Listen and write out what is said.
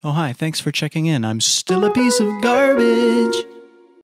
Oh, hi, thanks for checking in. I'm still a piece of garbage.